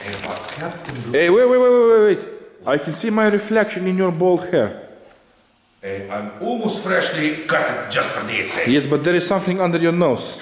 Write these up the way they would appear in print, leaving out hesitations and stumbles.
Hey, wait. I can see my reflection in your bald hair. I'm almost freshly cut it just for this. Yes, but there is something under your nose.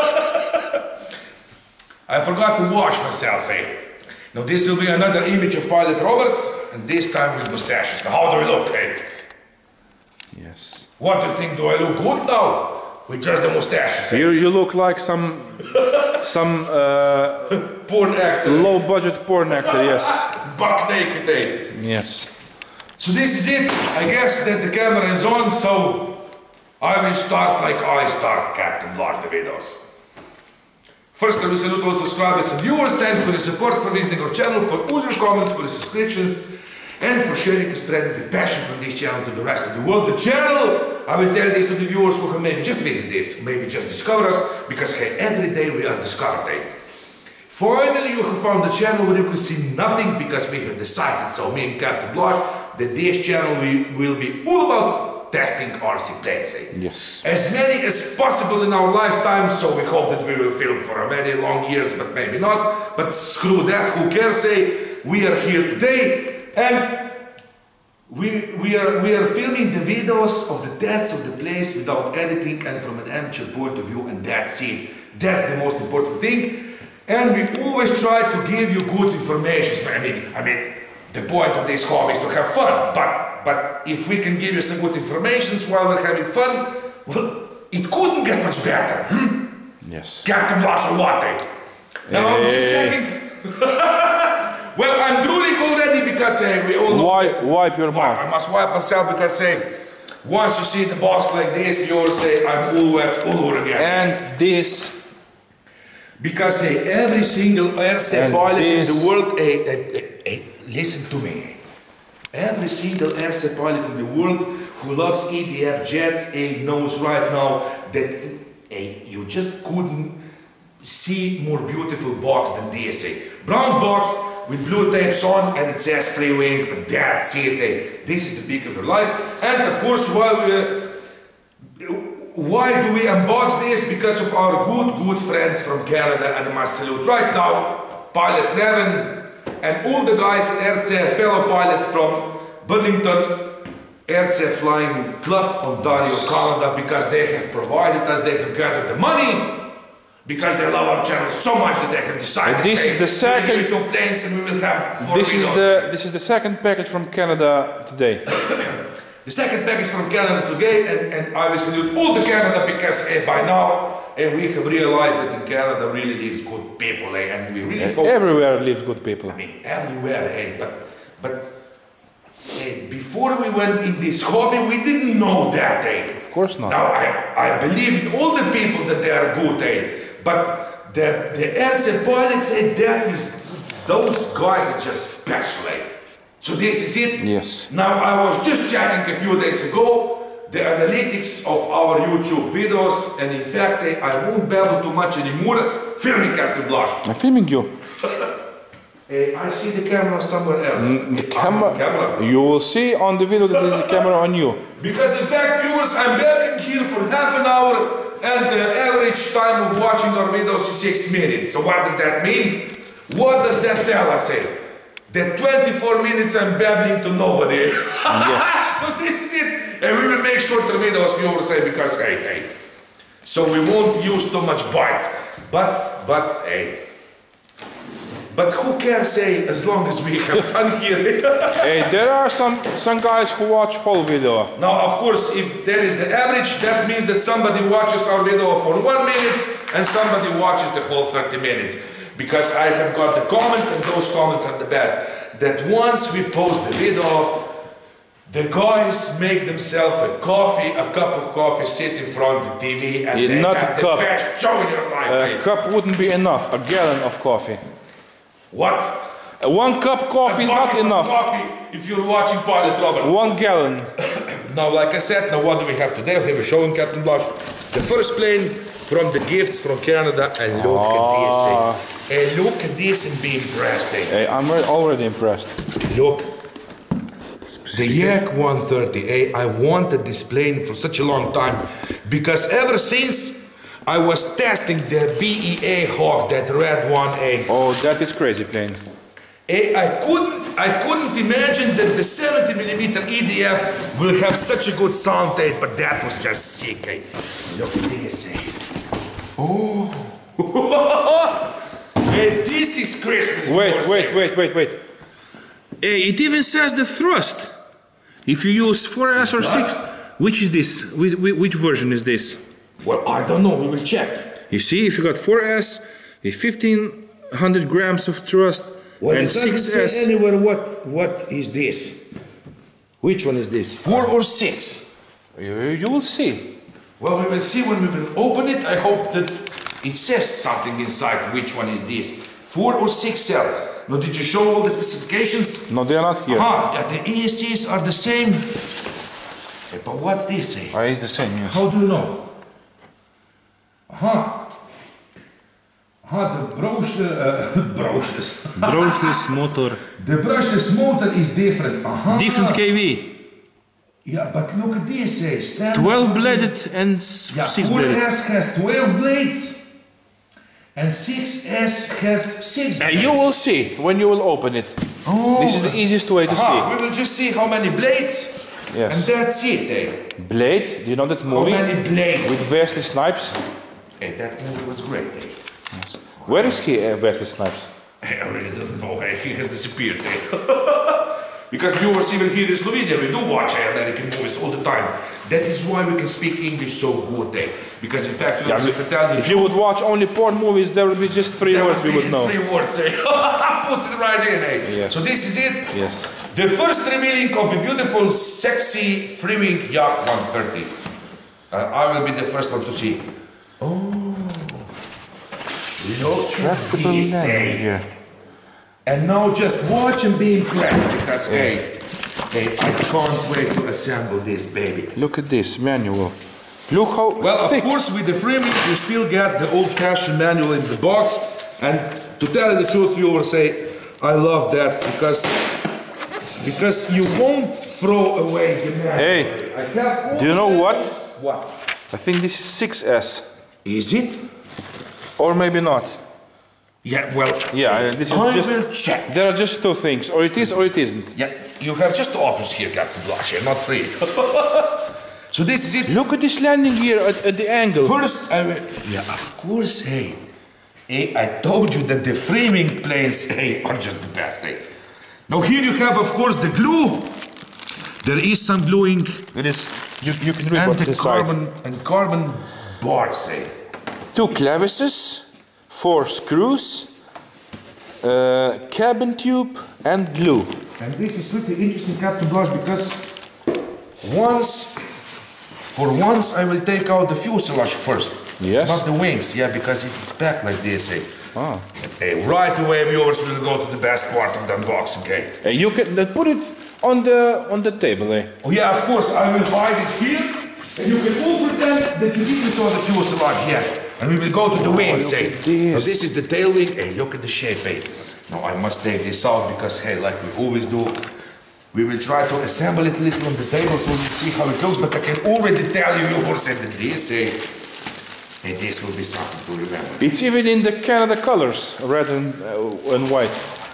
I forgot to wash myself. Now this will be another image of Pilot Robert, and this time with mustaches. Now how do I look? Yes. What do you think? Do I look good now? With just the mustaches. You look like some porn actor. Low budget porn actor, yes. Buck naked, Yes. So this is it. I guess that the camera is on, so I will start like I start, Captain Blaž the videos. First, I will salute all subscribers and viewers. Thanks for the support, for visiting our channel, for all your comments, for the subscriptions, and for sharing and spreading the passion from this channel to the rest of the world. The channel, I will tell this to the viewers who have maybe just visited this, maybe just discovered us, because hey, every day we are discovered. Finally, you have found the channel where you can see nothing, because we have decided, so me and Captain Blaž, that this channel will be all about testing RC planes. Yes. As many as possible in our lifetime, so we hope that we will film for a very long years, but maybe not. But screw that, who cares? We are here today. And we are filming the videos of the tests of the place without editing and from an amateur point of view, and that's it. That's the most important thing. And we always try to give you good information. I mean, the point of this hobby is to have fun. But if we can give you some good information while we're having fun, well, it couldn't get much better. Yes. Captain Blaž or what? Now I'm just checking. Well, I'm drooling already because we all know. Wipe your mouth. I must wipe myself because once you see the box like this, you'll say I'm all wet all over again. And this. Because every single RC pilot in the world, listen to me. Every single RC pilot in the world who loves EDF jets knows right now that you just couldn't see more beautiful box than this. Brown box with blue tapes on, and it says free wing, but that's it. This is the peak of your life. And of course, why do we unbox this? Because of our good friends from Canada, and I must salute right now Pilot Nevin and all the guys, RC fellow pilots from Burlington RC Flying Club, Ontario, Canada, because they have provided us, they have gathered the money, because they love our channel so much that they have decided this is the second planes, and we will have this is the second package from Canada today. The second package from Canada today, and I will salute all the Canada, because by now we have realized that in Canada really lives good people, and we really hope everywhere lives good people. I mean, everywhere, but before we went in this hobby, we didn't know that, Of course not. Now I believe in all the people that they are good, but the RC pilots, those guys are just special, So this is it. Yes. Now I was just checking a few days ago the analytics of our YouTube videos, and in fact I won't babble too much anymore. Filming, Captain Blaž. I'm filming you. I see the camera somewhere else. The camera. You will see on the video that there is a camera on you. Because in fact, viewers, I'm babbling here for half an hour, and the average time of watching our videos is 6 minutes. So what does that mean? What does that tell us? That 24 minutes I'm babbling to nobody. Yes. So this is it. And we will make shorter videos, viewers, because so we won't use too much bites. But who cares, as long as we have fun here. There are some guys who watch whole video. Now, of course, if there is the average, that means that somebody watches our video for 1 minute and somebody watches the whole 30 minutes. Because I have got the comments, and those comments are the best. That once we post the video, the guys make themselves a cup of coffee, sit in front of the TV, and they have the best show in your life. A cup wouldn't be enough, a gallon of coffee. What? 1 cup coffee is not enough. Coffee if you're watching Pilot Robert. 1 gallon. Now, like I said, now what do we have today? We have a show in Captain Blaž. The first plane from the gifts from Canada, and look at this. Look at this and be impressed. I'm already impressed. Look. The Yak 130. I wanted this plane for such a long time, because ever since I was testing the BEA Hawk, that red one. Oh, that is crazy plane. I couldn't imagine that the 70mm EDF will have such a good sound, but that was just sick. Look at this. Oh. Hey, this is Christmas. Wait. Hey, it even says the thrust. If you use 4S or 6, which is this? Which version is this? Well, I don't know. We will check. You see, if you got 4S, it's 1500 grams of thrust, Well, and it doesn't 6S. say anywhere what is this. Which one is this? 4 or 6? You will see. Well, we will see when we will open it. I hope that it says something inside which one is this. 4 or 6 cell. Now, did you show all the specifications? No, they are not here. Yeah, the ESCs are the same. But what's this? It's the same, yes. How do you know? The Brushless motor. The brushless motor is different. Different KV. Yeah, but look at this. 12 bladed and 6 bladed. 4S has 12 blades and 6S has 6 blades. You will see when you will open it. This is the easiest way to see. We will just see how many blades. Yes. And that's it. Blade, do you know that movie? How many blades? With Wesley Snipes? That movie was great. Yes. Where is he, Wesley Snipes? I really don't know. He has disappeared. Because viewers even here in Slovenia, we do watch American movies all the time. That is why we can speak English so good. Because in fact, if you would watch only porn movies, there would be just 3 words we would know. 3 words. Put it right in. Yes. So this is it. Yes. The first revealing of a beautiful, sexy Freewing Yak 130. I will be the first one to see. Look at this. And now just watch and be impressed, because hey, I can't wait to assemble this baby. Look at this manual. Look how Well, thick. of course, with the framing, you still get the old-fashioned manual in the box. And to tell you the truth, you will say, I love that because you won't throw away the manual. Hey, do you know what? What? I think this is 6S. Is it? Or maybe not. Yeah, well, this is I just. will check. There are just 2 things, or it is or it isn't. Yeah, you have just 2 options here, Captain Blush, not 3. So this is it. Look at this landing gear at the angle. First, I will. Yeah, of course, hey, I told you that the framing planes, are just the best, Now here you have, of course, the glue. There is some gluing. It is. You can read And what's the inside. carbon bars, 2 clavises, 4 screws, cabin tube, and glue. And this is pretty interesting, Captain Blush, because for once, I will take out the fuselage first. Yes. Not the wings, because it's back like this, right away, viewers will go to the best part of the unboxing, You can put it on the table, Oh yeah, of course, I will hide it here, and you can all pretend that you didn't saw the fuselage yet. And we will go to the wings, Now this is the tail wing, look at the shape, Now I must take this out because, like we always do, we will try to assemble it a little on the table so we'll see how it looks, but I can already tell you, viewers, that this, this will be something to remember. It's even in the Canada colors, red and white.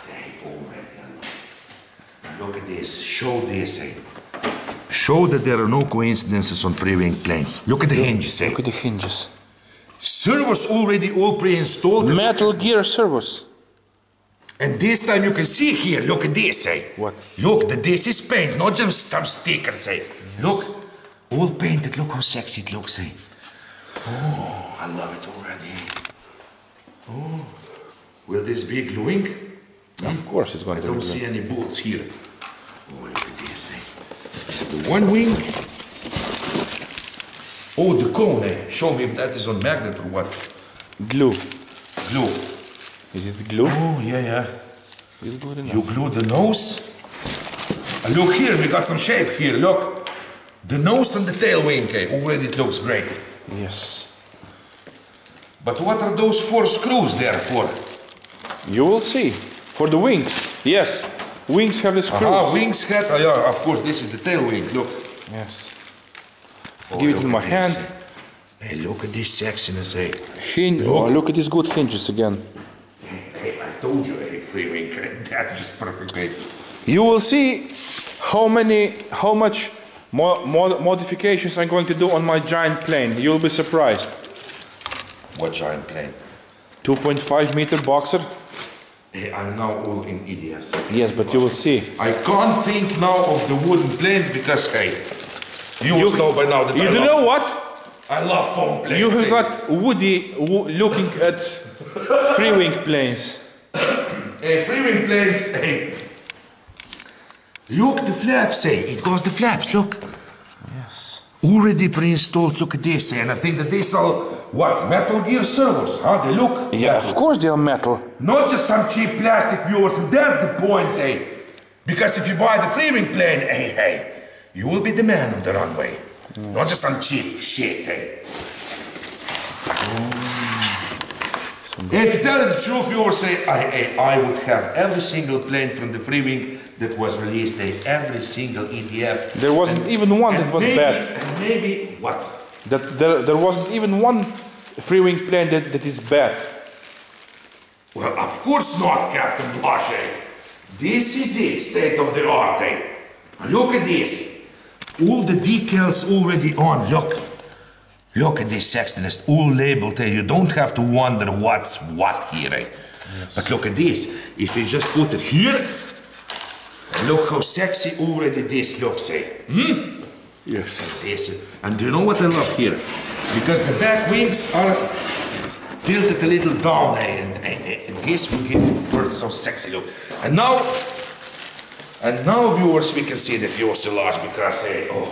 Look at this, show this, Show that there are no coincidences on free-wing planes. Look at the hinges, Look at the hinges. Servos already all pre-installed. Metal gear servos. And this time you can see here, look at this, What? Look, that this is paint, not just some stickers, Look, all painted, look how sexy it looks, Oh, I love it already. Oh, will this be gluing? Of course it's going I to be. don't see any bolts here. Oh, look at this, The one wing. Oh, the cone, Show me if that is on magnet or what. Glue. Glue. Is it glue? Oh, yeah. It's good enough. You glue the nose. Look here, we got some shape here, look. The nose and the tail wing, already it looks great. Yes. But what are those 4 screws there for? You will see. For the wings. Yes. Wings have the screws. Wings head. Oh, yeah, of course, this is the tail wing, look. Yes. Oh, Give it in my this. hand. Hey, look at this sexiness, Look at these good hinges again. Hey, I told you, free wing. That's just perfect, eh? You will see how much modifications I'm going to do on my giant plane. You'll be surprised. What giant plane? 2.5 meter boxer. Hey, I'm now all in EDFs. Yes, but you will see. I can't think now of the wooden planes because, hey, you know by now that you know what? I love foam planes. You have got Woody looking at free wing planes. Hey, free wing planes, hey. Look, the flaps, hey. It goes the flaps, look. Yes. Already pre-installed, look at this, and I think that these are, what, Metal Gear servos, huh? They look Yeah, metal. of course they are metal. Not just some cheap plastic viewers, and that's the point, hey. Because if you buy the free wing plane, hey, you will be the man on the runway. Not just some cheap shit, hey. And to tell you the truth, viewers, say, I would have every single plane from the free wing that was released, every single EDF. There wasn't even one that was bad. And maybe, what? There wasn't even one free wing plane that is bad. Well, of course not, Captain Blush, This is it, state of the art, Look at this. All the decals already on, look. Look at this sexiness, all labeled, You don't have to wonder what's what here, Yes. But look at this. If you just put it here, look how sexy already this looks, Yes. This. And do you know what I love here? Because the back wings are tilted a little down, and this will give it so sexy look. And now, viewers, we can see the fuselage because,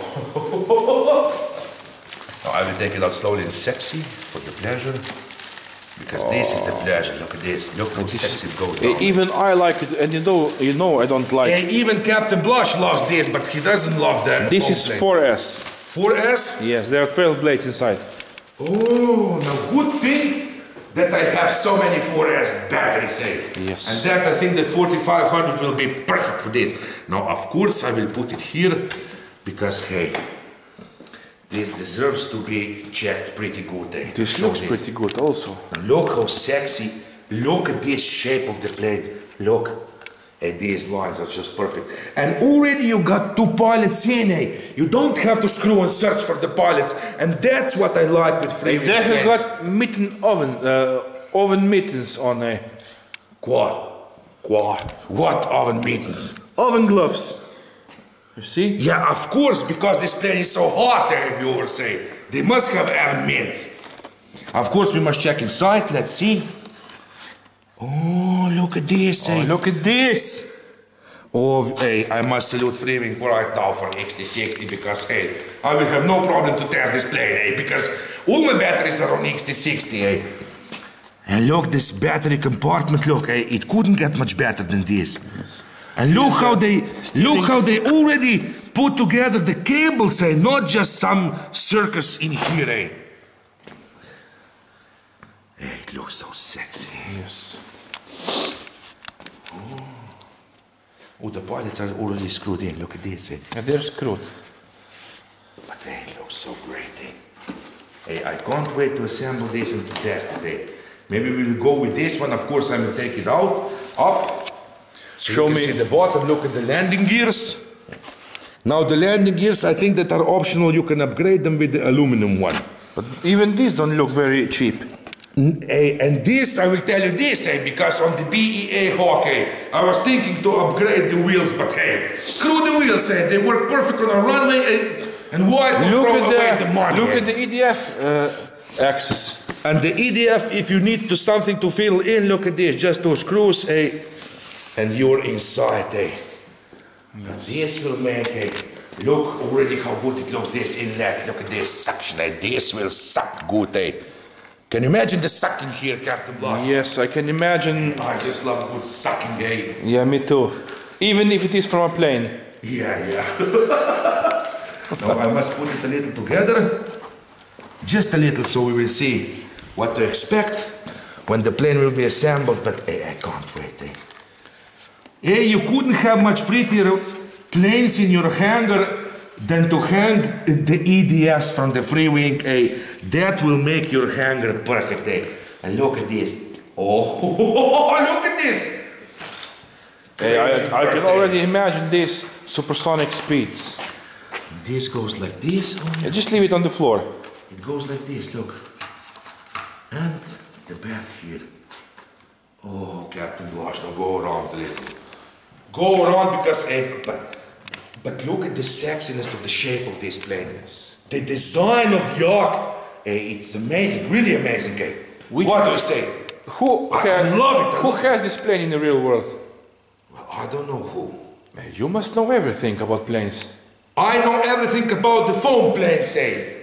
Now I will take it out slowly and sexy for the pleasure. Because this is the pleasure. Look at this. Look how sexy it goes down. Even I like it, and you know I don't like it. Even Captain Blush loves this, but he doesn't love that. This is 4S. 4S? Yes, there are 12 blades inside. Oh, now good thing that I have so many 4S batteries, Yes. And that I think that 4500 will be perfect for this. Now, of course, I will put it here because, hey, this deserves to be checked pretty good, This looks pretty good also. Now look how sexy. Look at this shape of the plane. Look. And these lines are just perfect. And already you got two pilots in, You don't have to screw and search for the pilots. And that's what I like with free wing They have planes. got oven mittens on a What oven mittens? oven gloves. You see? Yeah, of course, because this plane is so hot, you will say. They must have oven mitts. Of course, we must check inside. Let's see. Oh, look at this, Oh, look at this. Oh, hey, I must salute free wing right now for XT60 because, hey, I will have no problem to test this plane, because all my batteries are on XT60, And look, this battery compartment, look, it couldn't get much better than this. And look how they already put together the cables, not just some circus in here, It looks so sexy. Yes. Oh, the pilots are already screwed in. Look at this, Yeah, they're screwed. But it looks so great, Hey, I can't wait to assemble this and to test it, Maybe we will go with this one. Of course, I will take it up. So Show you can me. see the bottom. Look at the landing gears. Now the landing gears, I think that are optional. You can upgrade them with the aluminum one. But even these don't look very cheap. And this, I will tell you this, because on the BEA Hawk, I was thinking to upgrade the wheels, but hey, screw the wheels, They work perfect on a runway, and why to throw away the money? Look at the EDF axis. And the EDF, if you need something to fill in, look at this, just two screws, and you're inside, And this will make, look already how good it looks, this inlets, look at this suction, this will suck good, Can you imagine the sucking here, Captain Blush? Yes, I can imagine. I just love good sucking, Yeah, me too. Even if it is from a plane. Yeah. Now I must put it a little together. Just a little, so we will see what to expect when the plane will be assembled. But I can't wait, you couldn't have much prettier planes in your hangar than to hang the EDFs from the free wing, That will make your hangar perfect, And look at this. Oh, look at this. Hey, I can already imagine these supersonic speeds. This goes like this. Yeah, just leave it on the floor. It goes like this, look. And the back here. Oh, Captain Blaž, now go around a little. Go around because, but look at the sexiness of the shape of this plane. The design of York, it's amazing, really amazing. What do you say? I love it. Who has this plane in the real world? Well, I don't know who. You must know everything about planes. I know everything about the foam plane, say.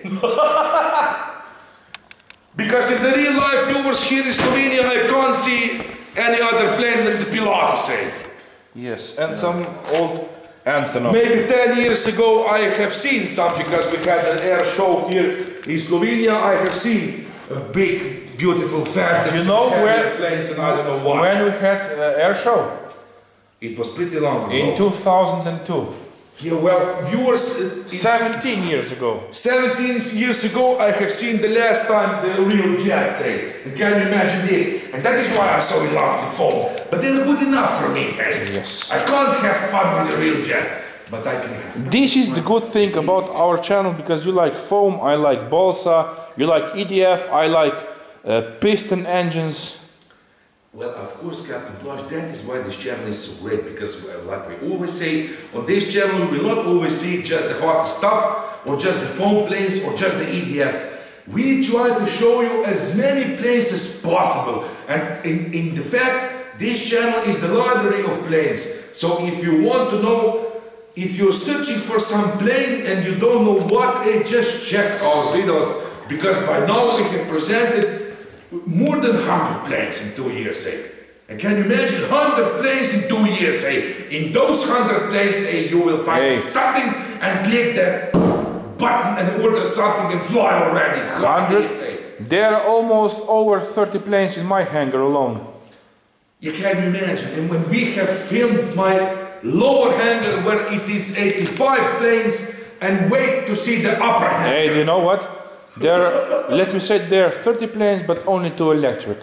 Because in the real life viewers here in Slovenia, I can't see any other plane than the Pilatus, say. Yes, and some old Antonov. Maybe 10 years ago I have seen some, because we had an air show here in Slovenia. I have seen a big, beautiful Phantoms. You know where planes, and I don't know why. When we had air show? It was pretty long ago. In 2002. Yeah, well, viewers... 17 years ago. 17 years ago I have seen the last time the real jets, say. And can you imagine this? And that is why I so in love with foam. But they're good enough for me, hey? Yes. I can't have fun with the real jets, but I can have... This is the good thing about our channel, because you like foam, I like balsa, you like EDF, I like piston engines. Well, of course, Captain Blaž, that is why this channel is so great, because like we always say, on this channel you will not always see just the hottest stuff, or just the foam planes, or just the EDS. We try to show you as many planes as possible, and in the fact, this channel is the library of planes. So if you want to know, if you're searching for some plane and you don't know what, just check our videos, because by now we have presented more than 100 planes in 2 years, And can you imagine 100 planes in 2 years, In those 100 planes, you will find something and click that button and order something and fly already. 100? There are almost over 30 planes in my hangar alone. You can imagine. And when we have filmed my lower hangar where it is 85 planes and wait to see the upper hangar. Hey, do you know what? Let me say there are 30 planes, but only 2 electric.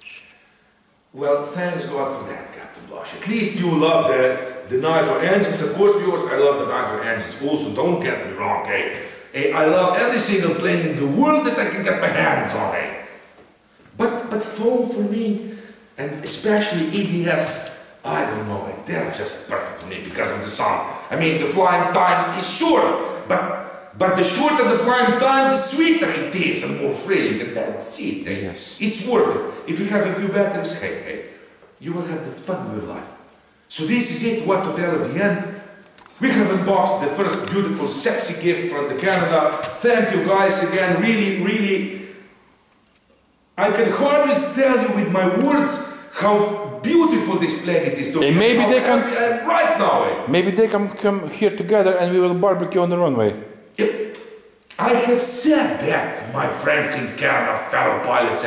Well, thanks God for that, Captain Blaž. At least you love the nitro engines. Of course, viewers, I love the nitro engines also. Don't get me wrong, I love every single plane in the world that I can get my hands on, But foam for me, and especially EDFs, I don't know, they're just perfect for me because of the sound. I mean, the flying time is short, but the shorter the flying time, the sweeter it is and more thrilling, and that's it. Yes. It's worth it. If you have a few batteries, you will have the fun of your life. So this is it, what to tell at the end. We have unboxed the first beautiful, sexy gift from the Canada. Thank you guys again, really, I can hardly tell you with my words how beautiful this planet is. And maybe they can... right now, Maybe they can come here together and we will barbecue on the runway. Yep. I have said that, my friends in Canada, fellow pilots,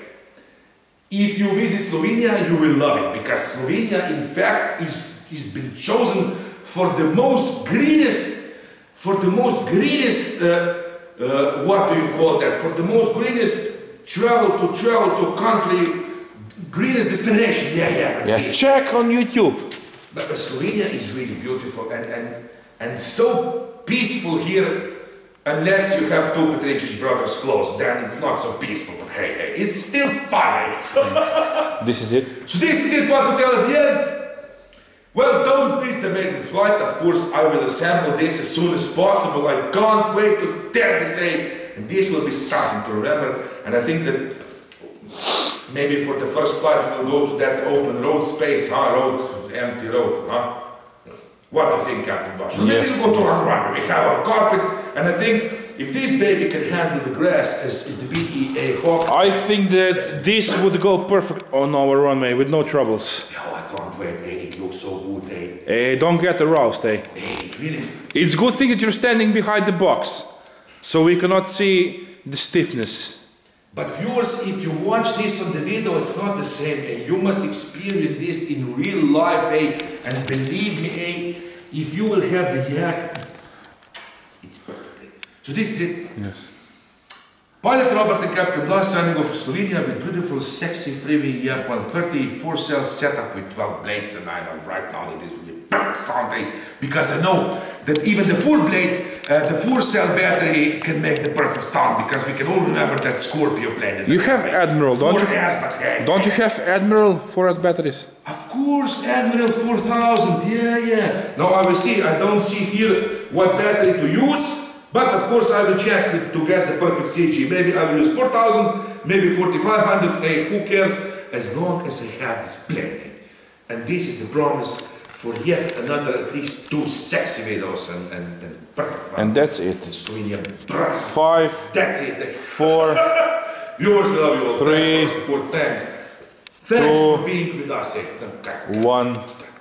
if you visit Slovenia, you will love it, because Slovenia, in fact, is been chosen for the most greenest, what do you call that? For the most greenest travel to country, greenest destination. Yeah, check on YouTube. But Slovenia is really beautiful and so peaceful here. Unless you have two Petričić brothers close, then it's not so peaceful, but hey, it's still fun. This is it. So this is it, what to tell at the end. Well, don't miss the maiden flight. Of course, I will assemble this as soon as possible. I can't wait to test this, and this will be something to remember. And I think that maybe for the first flight we will go to that open road space, empty road, What do you think, Captain Blaž? Maybe we'll go to our runway. We have our carpet, and I think if this baby can handle the grass as the BEA Hawk... I think that this would go perfect on our runway with no troubles. Oh, I can't wait, it looks so good, Don't get aroused, it really... It's good thing that you're standing behind the box, so we cannot see the stiffness. But viewers, if you watch this on the video, it's not the same. You must experience this in real life, and believe me, if you will have the yak, it's perfect. So this is it. Yes. Pilot Robert and Captain Blas signing off Slovenia with beautiful, sexy freeway EF-130 4-cell setup with 12 blades, and I know right now that this will be perfect sounding because I know that even the 4 blades, the 4-cell battery can make the perfect sound because we can all remember that Scorpio plane. That You have Admiral, don't you? 4S, but hey, Don't you have Admiral 4S batteries? Of course, Admiral 4000, yeah. Now I will see, I don't see here what battery to use, but of course I will check to get the perfect CG. Maybe I will use 4000, maybe 4500, hey, who cares, as long as I have this plane. And this is the promise for yet another at least 2 sexy videos and perfect one. And that's it. In Slovenia. 5, That's it. 4, Viewers, we love you all. 3, Thanks for the support. Thanks. Thanks 2, for being with us. 1.